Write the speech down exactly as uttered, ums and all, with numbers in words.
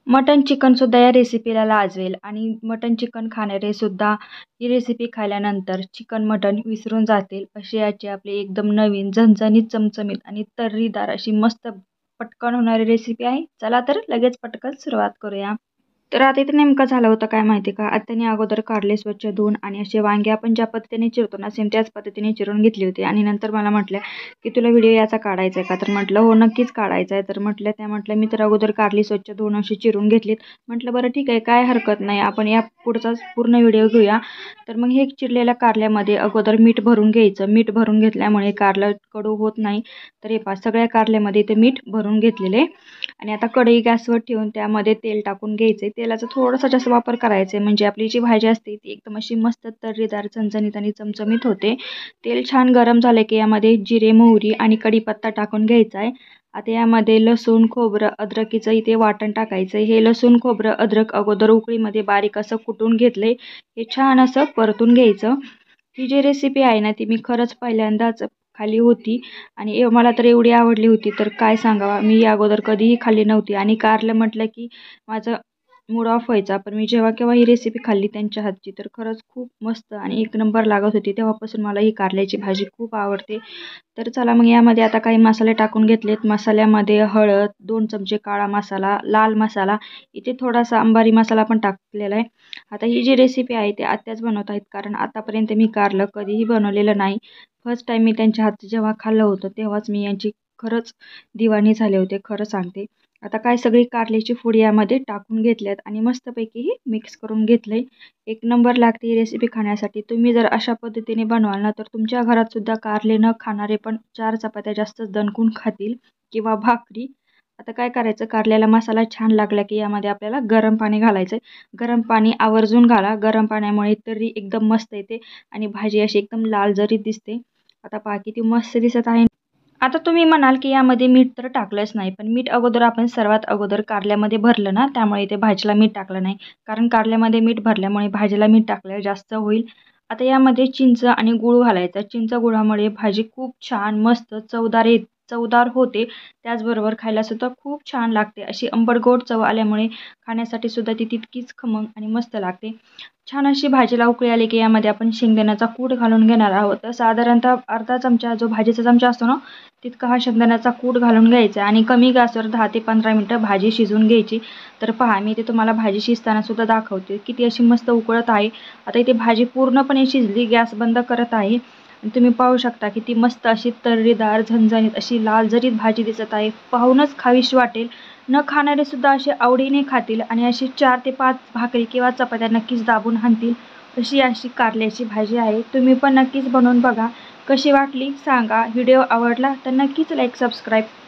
Mutton चिकनसुद्धा या रेसिपीला लाजवेल आणि मटन चिकन खाणारे सुद्धा ही रेसिपी खाल्ल्यानंतर चिकन मटन विसरून जातील अशी याची आपली एकदम नवीन झणझणीत चमचमीत आणि तर्रीदार अशी मस्त पटकन होणारी रेसिपी आहे. चला तर लगेच पटकन सुरुवात करूया. तर आता इथे नेमकं झालं होतं काय माहिती का, आत्याने अगोदर कारले स्वच्छ धुवून आणि असे वांगे आपण ज्या पद्धतीने चिरतो ना सेम त्याच पद्धतीने चिरून घेतली होती आणि नंतर मला म्हटलं की तुला व्हिडिओ याचा काढायचा आहे का, तर म्हटलं हो नक्कीच काढायचा आहे. तर म्हटलं त्या म्हटलं मी तर अगोदर कारली स्वच्छ धुवून अशी चिरून घेतलीत. म्हटलं बरं ठीक आहे, काय हरकत नाही, आपण या पुढचा पूर्ण व्हिडिओ घेऊया. तर मग हे चिरलेल्या कारल्यामध्ये अगोदर मीठ भरून घ्यायचं. मीठ भरून घेतल्यामुळे कारलं कडू होत नाही. तर हे पहा सगळ्या कारल्यामध्ये ते मीठ भरून घेतलेले आणि आता कढई गॅसवर ठेवून त्यामध्ये तेल टाकून घ्यायचे. तेलाचा थोडासा जास्त वापर करायचा आहे म्हणजे आपली जी भाजी असते ती एकदम अशी मस्त तर्रीदार झणझणीत आणि चमचमीत होते. तेल छान गरम झाले की यामध्ये जिरे मोहरी आणि कढीपत्ता टाकून घ्यायचा आहे. आता यामध्ये लसूण खोबरं अद्रकीचं इथे वाटण टाकायचं आहे. हे लसूण खोबरं अद्रक अगोदर उकळीमध्ये बारीक असं कुटून घेतलंय. हे छान असं परतून घ्यायचं. ही जी रेसिपी आहे ना ती मी खरंच पहिल्यांदाच खाल्ली होती आणि एव मला तर एवढी आवडली होती तर काय सांगावा, मी या अगोदर कधीही खाल्ली नव्हती आणि कारलं म्हटलं की माझं मूड ऑफ व्हायचा. पण मी जेव्हा केव्हा ही रेसिपी खाल्ली त्यांच्या हातची तर खरंच खूप मस्त आणि एक नंबर लागत होती. तेव्हापासून मला ही कारल्याची भाजी खूप आवडते. तर चला मग यामध्ये आता काही मसाले टाकून घेतलेत. मसाल्यामध्ये हळद, दोन चमचे काळा मसाला, लाल मसाला, इथे थोडासा अंबारी मसाला पण टाकलेला आहे. आता ही जी रेसिपी आहे ती आत्याच बनवत आहेत कारण आतापर्यंत मी कारलं कधीही बनवलेलं नाही. फर्स्ट टाईम मी त्यांच्या हातचं जेव्हा खाल्लं होतं तेव्हाच मी यांची खरंच दिवाणी झाले होते, खरं सांगते. आता काय सगळी कारल्याची फोडी यामध्ये टाकून घेतल्यात आणि मस्तपैकी मिक्स करून घेतलंय. एक नंबर लागते ही रेसिपी खाण्यासाठी. तुम्ही जर अशा पद्धतीने बनवाल ना तर तुमच्या घरात सुद्धा कारले न खाणारे पण चार चपात्या जास्त दणकून खातील किंवा भाकरी. आता काय करायचं, कारल्याला मसाला छान लागला की यामध्ये आपल्याला गरम पाणी घालायचं. गरम पाणी आवर्जून घाला. गरम पाण्यामुळे तर्री एकदम मस्त येते आणि भाजी अशी एकदम लाल जरीत दिसते. आता पहा किती मस्त दिसत आहे. आता तुम्ही म्हणाल की यामध्ये मीठ तर टाकलंच नाही, पण मीठ अगोदर आपण सर्वात अगोदर कारल्यामध्ये भरलं ना त्यामुळे इथे भाजीला मीठ टाकलं नाही, कारण कारल्यामध्ये मीठ भरल्यामुळे भाजीला मीठ टाकलं जास्त होईल. आता यामध्ये चिंच आणि गूळ घालायचा. चिंच गुळामुळे भाजी खूप छान मस्त चवदार येत चवदार होते. त्याचबरोबर खायला सुद्धा खूप छान लागते. अशी आंबट गोड चव आल्यामुळे खाण्यासाठी सुद्धा ती तितकीच खमंग आणि मस्त लागते. छान अशी भाजीला उकळी आली की यामध्ये आपण शेंगदाण्याचा कूट घालून घेणार आहोत. तर साधारणतः अर्धा चमचा जो भाजीचा चमचा असतो ना तितका हा शेंगदाण्याचा कूट घालून घ्यायचा आणि कमी गॅसवर दहा ते पंधरा मिनटं भाजी शिजवून घ्यायची. तर पहा मी इथे तुम्हाला भाजी शिजताना सुद्धा दाखवते किती अशी मस्त उकळत आहे. आता इथे भाजी पूर्णपणे शिजली, गॅस बंद करत आहे आणि तुम्ही पाहू शकता किती मस्त अशी तर्रीदार झणझणीत अशी लाल जरीत भाजी दिसत आहे. पाहूनच खावीशी वाटेल. न खाणारे सुद्धा असे आवडीने खातील आणि अशी चार ते पाच भाकरी किंवा चपात्या नक्कीच दाबून हाणतील अशी अशी कारल्याची भाजी आहे. तुम्ही पण नक्कीच बनवून बघा. कशी वाटली सांगा. व्हिडिओ आवडला तर नक्कीच लाईक सबस्क्राईब